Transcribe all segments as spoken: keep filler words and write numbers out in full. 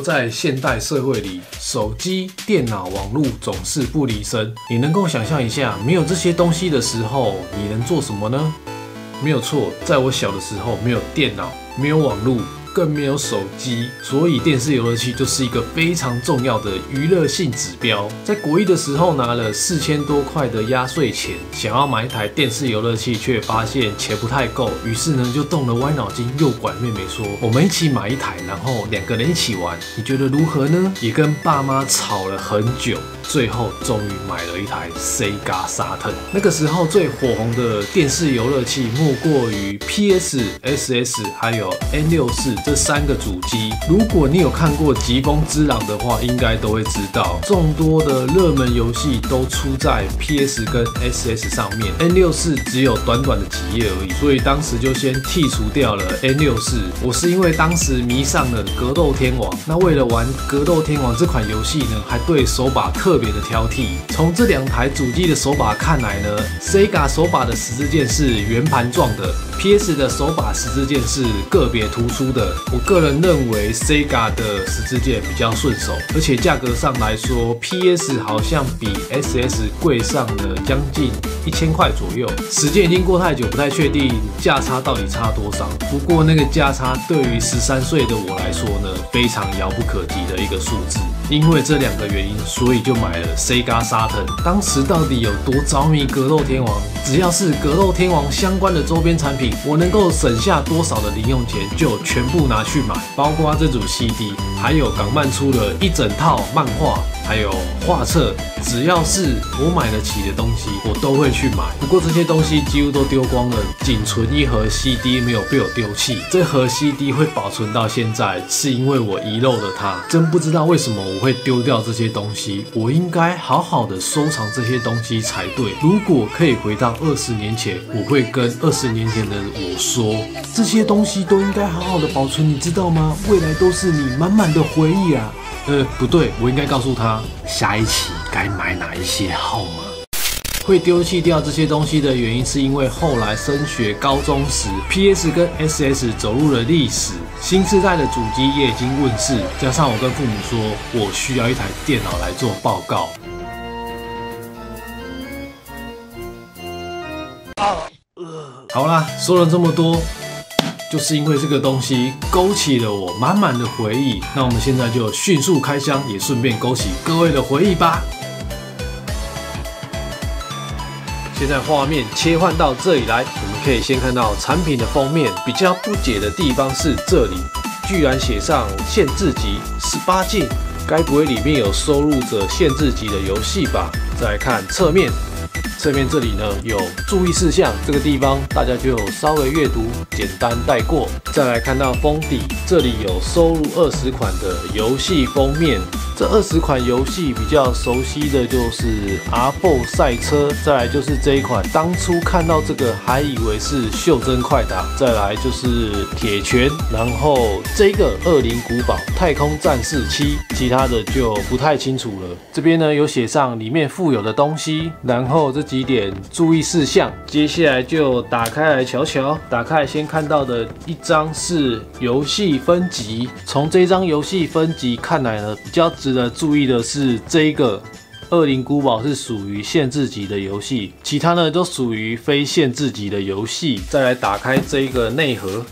在现代社会里，手机、电脑、网络总是不离身。你能够想象一下，没有这些东西的时候，你能做什么呢？没有错，在我小的时候，没有电脑，没有网络，更没有手机，所以电视游乐器就是一个非常重要的娱乐性指标。在国一的时候拿了四千多块的压岁钱，想要买一台电视游乐器，却发现钱不太够，于是呢就动了歪脑筋，诱拐妹妹说：“我们一起买一台，然后两个人一起玩，你觉得如何呢？”也跟爸妈吵了很久。最后终于买了一台 Sega Saturn。那个时候最火红的电视游乐器莫过于 P S、S S 还有 N 六十四 这三个主机。如果你有看过《疾风之狼》的话，应该都会知道，众多的热门游戏都出在 P S 跟 S S 上面 ，N 六十四 只有短短的几页而已，所以当时就先剔除掉了 N 六十四。我是因为当时迷上了格斗天王，那为了玩格斗天王这款游戏呢，还对手把特别的挑剔。从这两台主机的手把看来呢 ，Sega 手把的十字键是圆盘状的 ，P S 的手把十字键是个别突出的。我个人认为 Sega 的十字键比较顺手，而且价格上来说 ，P S 好像比 S S 贵上了将近一千块左右。时间已经过太久，不太确定价差到底差多少。不过那个价差对于十三岁的我来说呢，非常遥不可及的一个数字。因为这两个原因，所以就买了 Sega Saturn。当时到底有多着迷格斗天王？只要是格斗天王相关的周边产品，我能够省下多少的零用钱，就全部拿去买。包括这组 C D， 还有港漫出了一整套漫画，还有画册，只要是我买得起的东西，我都会去买。不过这些东西几乎都丢光了，仅存一盒 C D 没有被我丢弃。这盒 C D 会保存到现在，是因为我遗漏了它。真不知道为什么我会丢掉这些东西，我应该好好的收藏这些东西才对。如果可以回到二十年前，我会跟二十年前的我说，这些东西都应该好好的保存，你知道吗？未来都是你满满的回忆啊。呃，不对，我应该告诉他下一期该买哪一些号码。会丢弃掉这些东西的原因，是因为后来升学高中时 ，P S 跟 S S 走入了历史，新世代的主机也已经问世。加上我跟父母说，我需要一台电脑来做报告。好啦，说了这么多。就是因为这个东西勾起了我满满的回忆，那我们现在就迅速开箱，也顺便勾起各位的回忆吧。现在画面切换到这里来，我们可以先看到产品的封面。比较不解的地方是这里居然写上限制级十八禁，该不会里面有收录着限制级的游戏吧？再来看侧面。侧面这里呢有注意事项，这个地方大家就稍微阅读，简单带过。再来看到封底，这里有收录二十款的游戏封面。这二十款游戏比较熟悉的就是 R 四 赛车，再来就是这一款，当初看到这个还以为是袖珍快打，再来就是铁拳，然后这个恶灵古堡、太空战士七，其他的就不太清楚了。这边呢有写上里面附有的东西，然后这几点注意事项，接下来就打开来瞧瞧。打开来先看到的一张是游戏分级，从这张游戏分级看来呢，比较值得注意的是这一个恶灵古堡是属于限制级的游戏，其他呢都属于非限制级的游戏。再来打开这一个内盒。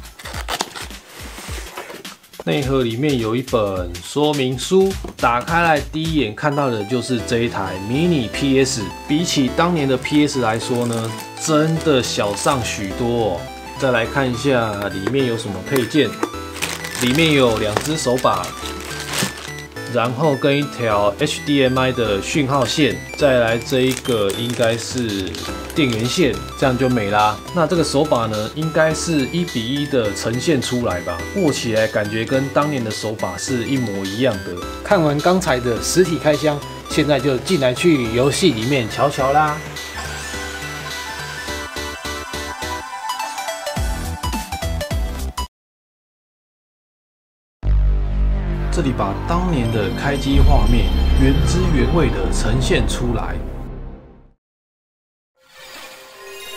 内盒里面有一本说明书，打开来第一眼看到的就是这一台迷你 P S， 比起当年的 P S 来说呢，真的小上许多哦。再来看一下里面有什么配件，里面有两只手把，然后跟一条 H D M I 的讯号线，再来这一个应该是电源线，这样就没啦。那这个手把呢，应该是一比一的呈现出来吧，握起来感觉跟当年的手把是一模一样的。看完刚才的实体开箱，现在就进来去游戏里面瞧瞧啦。这里把当年的开机画面原汁原味的呈现出来，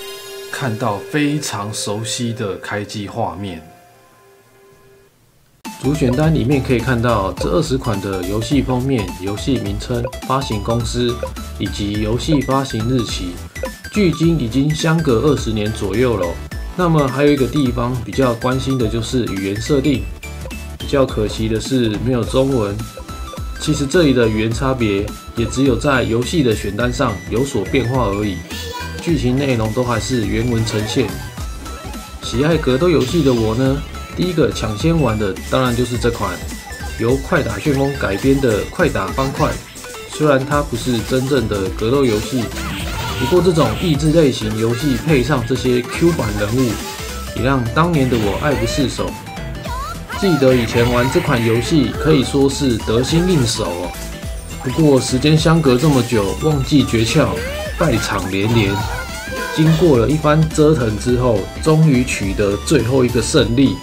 看到非常熟悉的开机画面。 主选单里面可以看到这二十款的游戏封面、游戏名称、发行公司以及游戏发行日期，距今已经相隔二十年左右了。那么还有一个地方比较关心的就是语言设定，比较可惜的是没有中文。其实这里的语言差别也只有在游戏的选单上有所变化而已，剧情内容都还是原文呈现。喜爱格斗游戏的我呢，第一个抢先玩的当然就是这款由快打旋风改编的快打方块。虽然它不是真正的格斗游戏，不过这种益智类型游戏配上这些 Q 版人物，也让当年的我爱不释手。记得以前玩这款游戏可以说是得心应手哦。不过时间相隔这么久，忘记诀窍，败场连连。经过了一番折腾之后，终于取得最后一个胜利。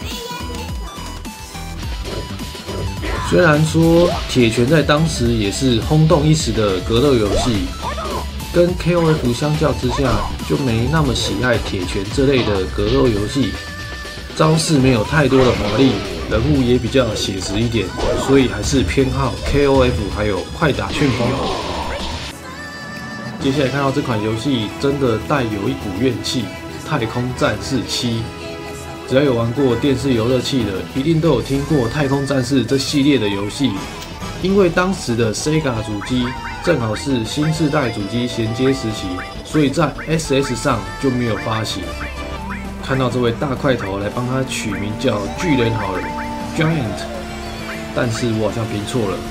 虽然说铁拳在当时也是轰动一时的格斗游戏，跟 K O F 相较之下，就没那么喜爱铁拳这类的格斗游戏。招式没有太多的华丽，人物也比较写实一点，所以还是偏好 K O F 还有快打旋风。接下来看到这款游戏真的带有一股怨气，《太空战士七》。只要有玩过电视游乐器的，一定都有听过《太空战士》这系列的游戏。因为当时的 Sega 主机正好是新世代主机衔接时期，所以在 S S 上就没有发行。看到这位大块头来帮他取名叫巨人好了 ，Giant， 但是我好像拼错了。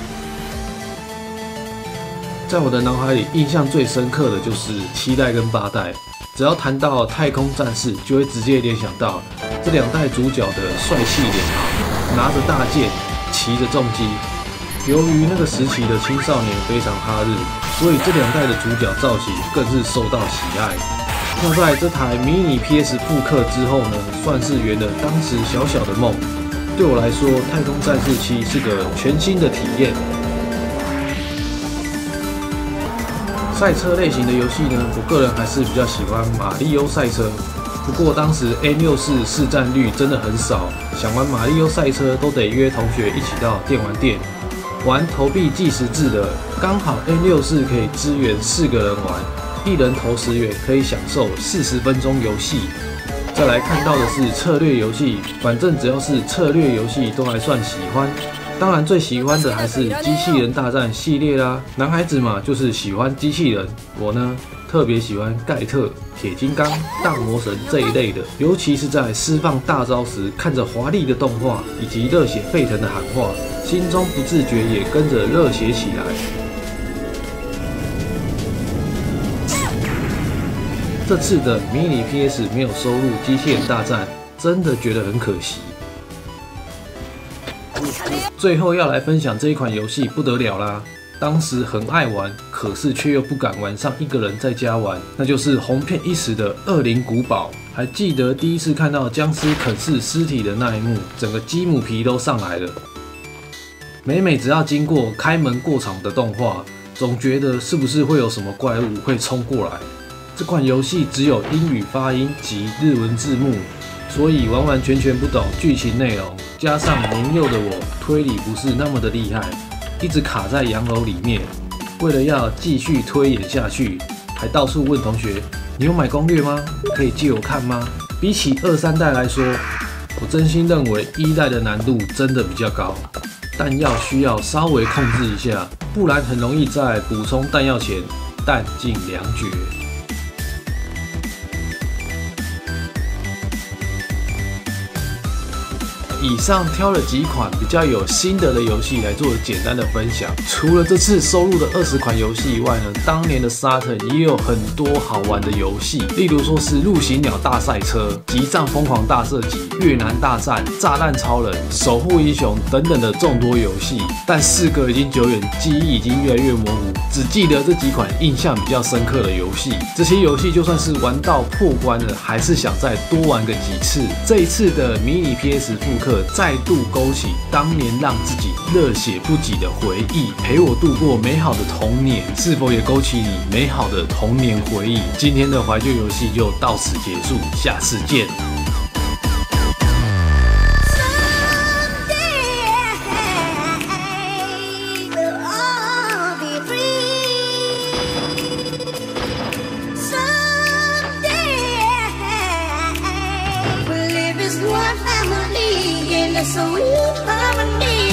在我的脑海里，印象最深刻的就是七代跟八代。只要谈到太空战士，就会直接联想到这两代主角的帅气脸庞，拿着大剑，骑着重机。由于那个时期的青少年非常哈日，所以这两代的主角造型更是受到喜爱。那在这台迷你 P S 复刻之后呢，算是圆了当时小小的梦。对我来说，《太空战士七》是个全新的体验。赛车类型的游戏呢，我个人还是比较喜欢马里欧赛车。不过当时 N 六四 市占率真的很少，想玩马里欧赛车都得约同学一起到电玩店玩投币计时制的，刚好 N 六四 可以支援四个人玩，一人投十元可以享受四十分钟游戏。再来看到的是策略游戏，反正只要是策略游戏都还算喜欢。当然最喜欢的还是机器人大战系列啦，男孩子嘛就是喜欢机器人。我呢特别喜欢盖特、铁金刚、大魔神这一类的，尤其是在释放大招时，看着华丽的动画以及热血沸腾的喊话，心中不自觉也跟着热血起来。这次的迷你 P S 没有收录机器人大战，真的觉得很可惜。最后要来分享这一款游戏不得了啦！当时很爱玩，可是却又不敢晚上一个人在家玩，那就是红遍一时的《恶灵古堡》。还记得第一次看到僵尸啃噬尸体的那一幕，整个鸡母皮都上来了。每每只要经过开门过场的动画，总觉得是不是会有什么怪物会冲过来。这款游戏只有英语发音及日文字幕，所以完完全全不懂剧情内容。加上年幼的我推理不是那么的厉害，一直卡在洋楼里面。为了要继续推演下去，还到处问同学：“你有买攻略吗？可以借我看吗？”比起二三代来说，我真心认为一代的难度真的比较高，弹药需要稍微控制一下，不然很容易在补充弹药前弹尽粮绝。以上挑了几款比较有心得的游戏来做简单的分享。除了这次收录的二十款游戏以外呢，当年的 Saturn 也有很多好玩的游戏，例如说是陆行鸟大赛车、极战疯狂大射击、越南大战、炸弹超人、守护英雄等等的众多游戏。但事隔已经久远，记忆已经越来越模糊，只记得这几款印象比较深刻的游戏。这些游戏就算是玩到破关了，还是想再多玩个几次。这一次的迷你 P S 复刻再度勾起当年让自己热血不己的回忆，陪我度过美好的童年。是否也勾起你美好的童年回忆？今天的怀旧游戏就到此结束，下次见。 sweet harmony.